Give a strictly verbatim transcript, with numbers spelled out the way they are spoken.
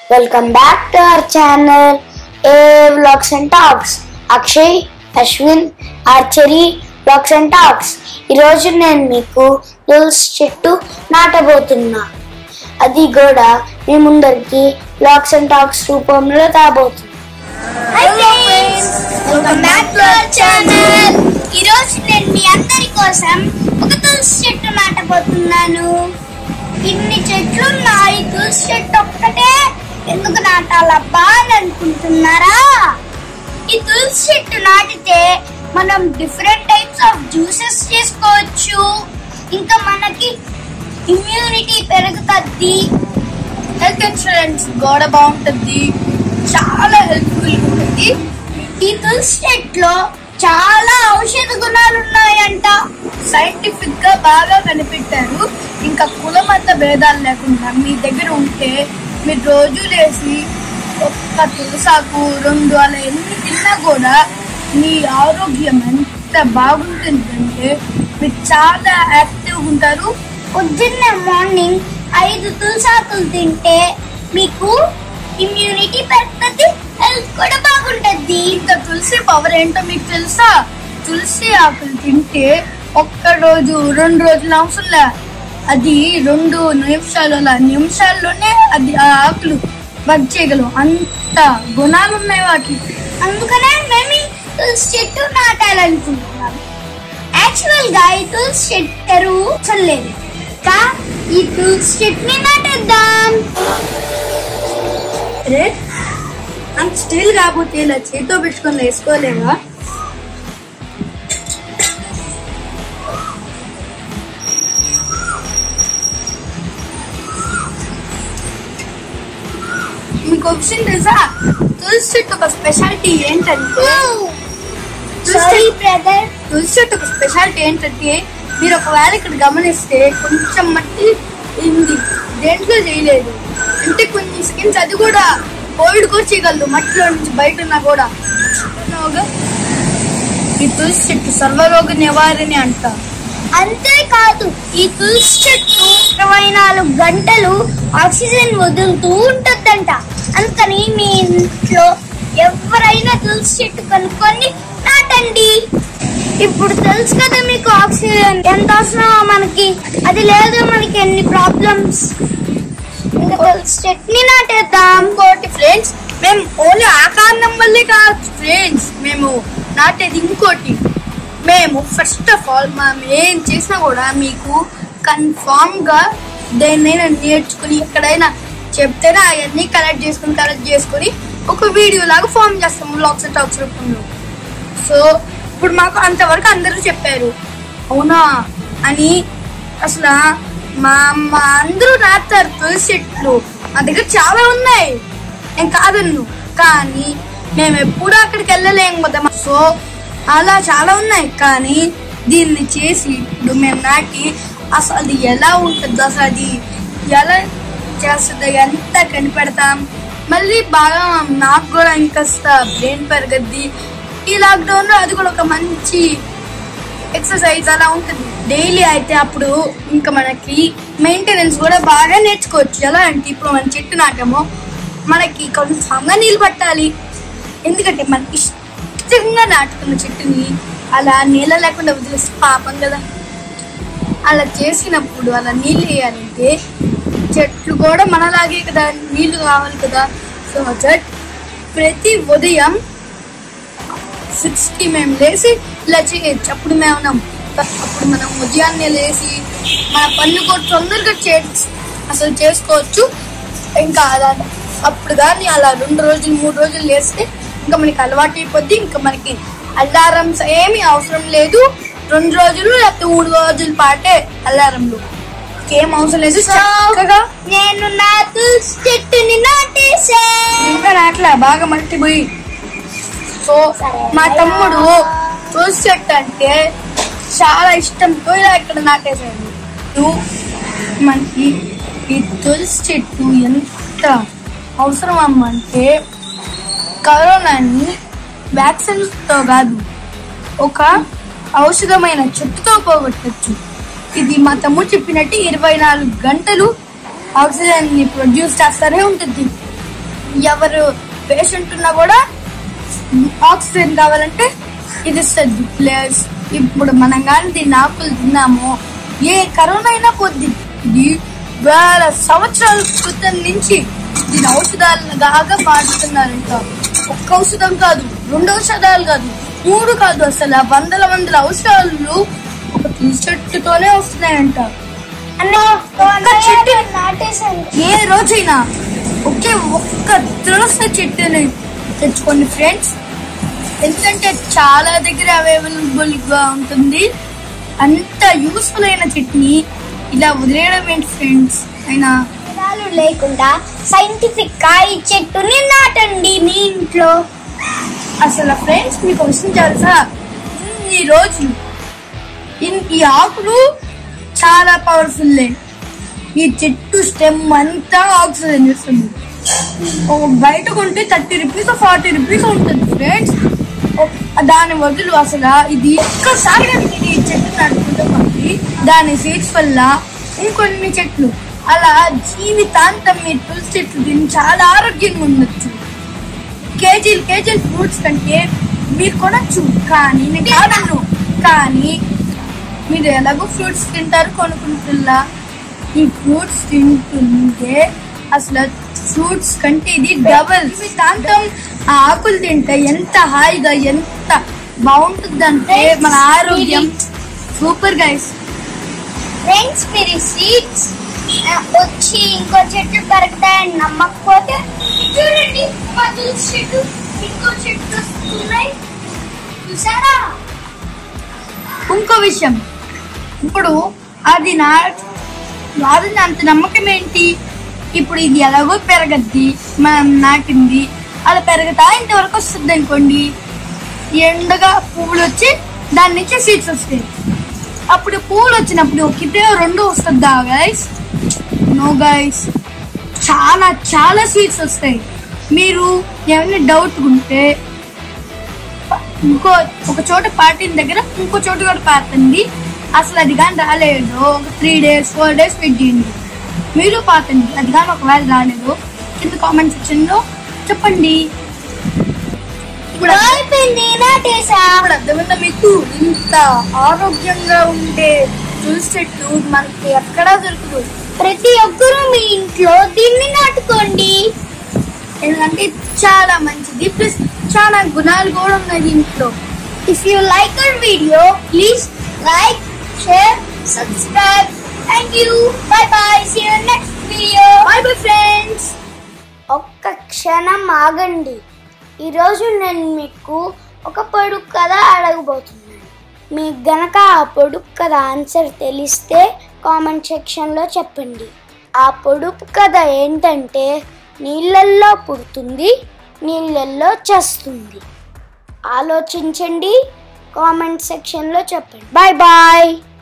Welcome back to our channel A Vlogs and Talks. Akshay, Ashwin, Archery Vlogs and Talks. ఈరోజు నేను మీకు తులసి చెట్టు నాటబోతున్నా. అది కూడా మీ ముందరికి Vlogs and Talks రూపంలో తాబోతున్నా. Hi friends, welcome back to our channel. ఈరోజు నేను మీ అందరి కోసం ఒక తులసి చెట్టు నాటబోతున్నాను. ఇన్ని చెట్లు ఉన్నాయి, తులసి చెట్టు ఒక్కటే ఎందుకు నాటాలబ్బా అని అనుకుంటున్నారా? ఈ తులసి చెట్టు నాటితే మనం డిఫరెంట్ టైప్స్ ఆఫ్ జ్యూసెస్ చేసుకోవచ్చు. ఇంకా మనకి ఇమ్యూనిటీ పెరుగుతుంది, హెల్త్ ఇన్సూరెన్స్ కూడా బాగుంటుంది, చాలా హెల్ప్ఫుల్ ఉంటుంది. ఈ తులసి చెట్లో చాలా ఔషధ గుణాలు ఉన్నాయంట, సైంటిఫిక్ గా బాగా కనిపెట్టారు. ఇంకా కుల మత భేదాలు లేకుండా మీ దగ్గర ఉంటే మీరు రోజు లేసి ఒక్క తులసాకు రెండు అలా ఎన్ని తిన్నా కూడా మీ ఆరోగ్యం ఎంత బాగుంటుందంటే మీరు చాలా యాక్టివ్గా ఉంటారు. పొద్దున్నే మార్నింగ్ ఐదు తులసాకులు తింటే మీకు ఇమ్యూనిటీ పెరుగుతుంది, హెల్త్ కూడా బాగుంటుంది. ఇంకా తులసి పవర్ ఏంటో మీకు తెలుసా? తులసి ఆకులు తింటే ఒక్క రోజు రెండు రోజుల అవసరంలే, అది రెండు నిమిషాలు నిమిషాల్లోనే అది ఆ ఆకులు వర్క్ చేయగలవు, అంత గుణాలు ఉన్నాయి వాటికి. అందుకనే మేము తులసి చెట్టు నాటాలనుకుంటున్నాం. యాక్చువల్ గా ఈ తులసి చెట్టు ఎరువు చల్లలేదు, ఈ తులసి చెట్టుని నాటేద్దాం. అంత స్టీల్ కాకపోతే ఇలా చేతితో పెట్టుకొని వేసుకోలేవా? మీకు ఒక విషయం తెలుసా? తులసి చెట్టు ఒక స్పెషాలిటీ ఏంటంటే తులసి చెట్టు ఒక స్పెషాలిటీ ఏంటంటే మీరు ఒకవేళ ఇక్కడ గమనిస్తే కొంచెం మట్టి ఉంది, దేంట్లో చేయలేదు అంటే కొన్ని సెకండ్స్ అది కూడా కోవిడ్ కూడా చేయగలదు, మట్టిలో నుంచి బయట ఉన్నా కూడా. ఈ తులసి చెట్టు సర్వరోగ నివారణ అంట. అంతేకాదు ఈ తులసి చెట్టు ఇరవై నాలుగు గంటలు ఆక్సిజన్ వదులుతూ ఉంటుందంట. అందుకని మీ ఇంట్లో ఎవరైనా తులసి చెట్టు కనుక్కొని నాటండి. ఇప్పుడు తెలుసు కదా మీకు ఆక్సిజన్ ఎంత అవసరమో మనకి, అది లేదు మనకి ఎన్ని ప్రాబ్లమ్స్. ఇంకా తులసి చెట్టుని నాటేద్దాం. ఇంకోటి ఫ్రెండ్స్, మేము ఓన్లీ ఆ కారణం వల్లే కాదు ఫ్రెండ్స్ మేము నాటేది. ఇంకోటి, మేము ఫస్ట్ ఆఫ్ ఆల్ మనం ఏం చేసినా కూడా మీకు కన్ఫామ్ గా దేన్నైనా నేర్చుకుని ఎక్కడైనా చెప్తేనే అవన్నీ కలెక్ట్ చేసుకుని కలెక్ట్ చేసుకుని ఒక వీడియో లాగా ఫామ్ చేస్తాము వ్లాగ్స్ అండ్ టాక్స్ రూపంలో. సో ఇప్పుడు మాకు అంతవరకు అందరూ చెప్పారు అవునా అని. అసలు మా అమ్మ అందరూ నాటుతారు తులసి చెట్లు, మా దగ్గర చాలా ఉన్నాయి, నేను కాదన్ను, కానీ మేము ఎప్పుడు అక్కడికి వెళ్ళలేము కదా. సో అలా చాలా ఉన్నాయి, కానీ దీన్ని చేసి ఇప్పుడు మేము నాటి అసలు అది ఎలా ఉంటుంది, అసలు అది ఎలా చేస్తుంది ఎంత కనిపెడతాం. మళ్ళీ బాగా నాకు కూడా ఇంకాస్త బ్రెయిన్ పెరగద్ది. ఈ లాక్డౌన్ లో అది కూడా ఒక మంచి ఎక్సర్సైజ్ అలా ఉంటుంది డైలీ. అయితే అప్పుడు ఇంకా మనకి మెయింటెనెన్స్ కూడా బాగా నేర్చుకోవచ్చు. ఎలా అంటే ఇప్పుడు మన చెట్టు నాటామో మనకి కన్ఫామ్గా నీళ్ళు పట్టాలి, ఎందుకంటే మనకి ఇష్టంగా నాటుకున్న చెట్టుని అలా నీళ్ళ లేకుండా వదిలేస్తే పాపం కదా. అలా చేసినప్పుడు అలా నీళ్ళు వేయాలంటే చెట్లు కూడా మనలాగే కదా నీళ్లు కావాలి కదా. సో దట్ ప్రతి ఉదయం సిక్స్ కి మేము లేచి ఇలా చేయొచ్చు. అప్పుడు మేము అప్పుడు మనం ఉదయాన్నే లేచి మన పనులు కూడా తొందరగా చే అసలు చేసుకోవచ్చు. ఇంకా అలా అప్పుడు కానీ అలా రెండు రోజులు మూడు రోజులు లేస్తే ఇంకా మనకి అలవాటు అయిపోద్ది. ఇంకా మనకి అలారమ్స్ ఏమీ అవసరం లేదు. రెండు రోజులు లేకపోతే మూడు రోజుల పాటే అలారంలు ఏం అవసరం లేదు. చక్కగా నేను నా తులసి చెట్టుని నాటేసా. ఇంకా నాట్లా బాగా మట్టిపోయి. సో మా తమ్ముడు తులసి చెట్టు అంటే చాలా ఇష్టంతో ఇలా ఇక్కడ నాటేశాడు. మనకి ఈ తులసి చెట్టు ఎంత అవసరం అమ్మంటే కరోనాని వ్యాక్సిన్స్ తో కాదు ఒక ఔషధమైన చెట్టుతో పోగొట్టచ్చు. ఇది మా తమ్ముడు చెప్పినట్టు ఇరవై నాలుగు గంటలు ఆక్సిజన్ ని ప్రొడ్యూస్ చేస్తూనే ఉంటుంది. ఎవరు పేషెంట్ ఉన్నా కూడా ఆక్సిజన్ కావాలంటే ఇది ఇస్తుంది. ప్లస్ ఇప్పుడు మనం కానీ దీన్ని ఆకులు తిన్నాము, ఏ కరోనా అయినా పోద్ది. ఇది వేల సంవత్సరాల క్రితం నుంచి దీని ఔషధాలను బాగా పాడుతున్నారు. ఇంకా ఒక్క ఔషధం కాదు, రెండు ఔషధాలు కాదు, మూడు కాదు, అసలు వందల వందల ఔషధాలు ఒక తులసి చెట్టుతోనే వస్తున్నాయంట. ఏ రోజైనా ఒకే ఒక్క తులసి చెట్టుని తెచ్చుకోండి ఫ్రెండ్స్, ఎందుకంటే చాలా దగ్గర అవైలబుల్ గా ఉంటుంది. అంత యూస్ఫుల్ అయిన చెట్టుని ఇలా వదిలేయడం ఏంటి ఫ్రెండ్స్? అయినా లేకుండా సైంటిఫిక్ గా ఈ చెట్టుని నాటండి మీ ఇంట్లో. అసలు ఫ్రెండ్స్ మీకు విషయం తెలుసా, ఈ రోజు ఈ ఆకులు చాలా పవర్ఫుల్. ఈ చెట్టు స్టెమ్ అంతా ఆక్సిజన్ ఇస్తుంది. బయట కొంటే థర్టీ రూపీస్ ఫార్టీ రూపీస్ ఉంటుంది ఫ్రెండ్స్. దాని బదులు అసలు ఇది ఒక్కసారిగా మీరు ఈ చెట్టు నడుపుకుంటూ పంపి దాని సీడ్స్ వల్ల ఇంకొన్ని చెట్లు అలా జీవితాంతం మీరు తులసి చెట్లు తిని చాలా ఆరోగ్యంగా ఉండొచ్చు. కేజీలు కేజీలు ఫ్రూట్స్ కంటే మీరు కొనొచ్చు, కానీ నేను కాదను. కానీ మీరు ఎలాగో ఫ్రూట్స్ తింటారు కొనుక్కుంటున్నా. ఈ ఫ్రూట్స్ తింటుంటే అసలు ఫ్రూట్స్ కంటే ఇది డబల్. జీవితాంతం ఆ ఆకులు తింటే ఎంత హాయిగా ఎంత బాగుంటుందంటే మన ఆరోగ్యం సూపర్ గైస్. ఫ్రెండ్స్ మీరు సీడ్స్ వచ్చి ఇంకో చెట్లు పెరుగుతాయని నమ్మకపోతే చూడండి, మా తులసి చెట్టు ఇంకో చెట్టు వస్తున్నాయి చూసారా. ఇంకో విషయం, ఇప్పుడు అది నా అది అంత నమ్మకం ఏంటి, ఇప్పుడు ఇది ఎలాగో పెరగద్ది, మనం నాటింది అలా పెరగతా ఇంతవరకు వస్తుంది అనుకోండి. ఎండగా పువ్వులు వచ్చి దాని నుంచి సీడ్స్ వస్తాయి. అప్పుడు పువ్వులు వచ్చినప్పుడు ఒకటే రెండు వస్తుందా గైస్? నో గైస్, చాలా చాలా సీడ్స్ వస్తాయి. మీరు ఏమైనా డౌట్ ఉంటే ఇంకో ఒక చోట పాటిన దగ్గర ఇంకో చోట కూడా పాతండి. అసలు అది కానీ రాలేదు ఒక three days four days wait చేయండి, మీరు పాతండి. అది కానీ ఒకవేళ రాలేదు కింద కామెంట్ సెక్షన్ లో చెప్పండి. ఇప్పుడు అర్థమైందా మీకు? ఇంత ఆరోగ్యంగా ఉండే తులసి చెట్టు మనకి ఎక్కడా దొరకదు. ప్రతి ఒక్కరూ మీ ఇంట్లో దీన్ని నాటుకోండి, ఎందుకంటే చాలా మంచిది. ప్లస్ చాలా గుణాలు కూడా ఉన్నాయి దీంట్లో. If you like our video please like, share, subscribe. Thank you. Bye bye. See you next video. Bye bye friends. ఒక్క క్షణం ఆగండి. ఈరోజు నేను మీకు ఒక పొడుపు కథ అడగబోతున్నాను. మీకు గనక ఆ పొడుపు కథ ఆన్సర్ తెలిస్తే కామెంట్ సెక్షన్లో చెప్పండి. ఆ పొడుపు కథ ఏంటంటే నీళ్ళల్లో పుడుతుంది, నీళ్ళల్లో చస్తుంది. ఆలోచించండి, కామెంట్ సెక్షన్లో చెప్పండి. Bye bye.